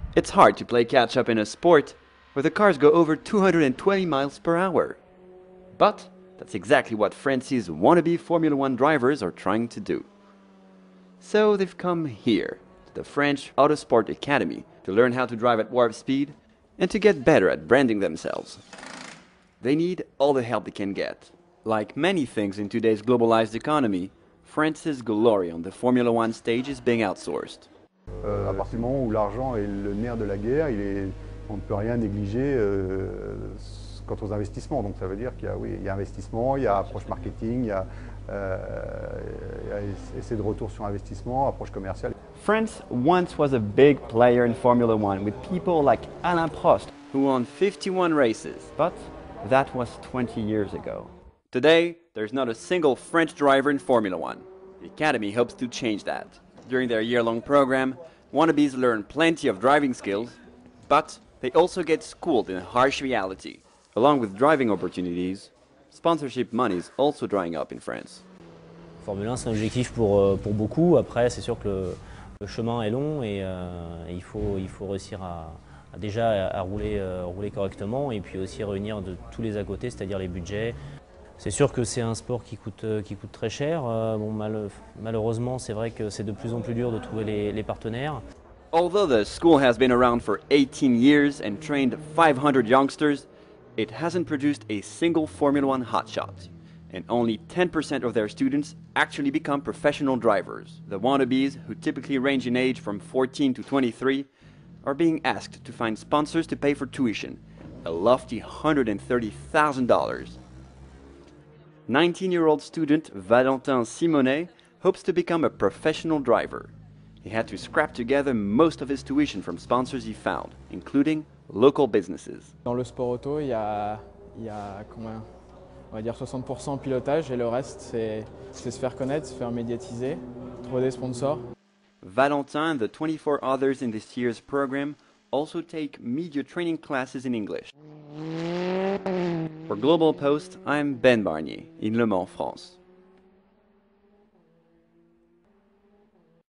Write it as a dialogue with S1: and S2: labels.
S1: It's hard to play catch-up in a sport where the cars go over 220 miles per hour. But that's exactly what France's wannabe Formula One drivers are trying to do. So they've come here, to the French Autosport Academy, to learn how to drive at warp speed and to get better at branding themselves. They need all the help they can get. Like many things in today's globalized economy, France's glory on the Formula One stage is being outsourced.
S2: À partir du moment où l'argent est le nerf de la guerre, on ne peut rien négliger quant aux investissements. Donc ça veut dire qu'il y a, oui, il y a investissement, il y a approche marketing, il y a essai de retour sur investissement, approche commerciale.
S1: France once was a big player in Formula One with people like Alain Prost, who won 51 races. But that was 20 years ago. Today, there's not a single French driver in Formula One. The Academy hopes to change that. During their year-long program, wannabes learn plenty of driving skills, but they also get schooled in a harsh reality. Along with driving opportunities, sponsorship money is also drying up in France.
S3: Formule 1, c'est un objectif pour beaucoup. Après, c'est sûr que le chemin est long et il faut réussir à rouler correctement et puis aussi réunir de tous les à côté, c'est-à-dire les budgets. C'est sûr que c'est un sport qui coûte très cher. Bon, malheureusement, c'est vrai que c'est de plus en plus dur de trouver les partenaires.
S1: Although the school has been around for 18 years and trained 500 youngsters, it hasn't produced a single Formula One hotshot. And only 10% of their students actually become professional drivers. The wannabes, who typically range in age from 14 to 23, are being asked to find sponsors to pay for tuition, a lofty $130,000. 19-year-old student Valentin Simonet hopes to become a professional driver. He had to scrap together most of his tuition from sponsors he found, including local businesses.
S4: Dans le sport auto, il y a combien? On va dire 60% pilotage et le reste, c'est se faire connaître, se faire médiatiser, trouver des sponsors.
S1: Valentin and the 24 others in this year's program also take media training classes in English. For Global Post, I'm Ben Barnier in Le Mans, France.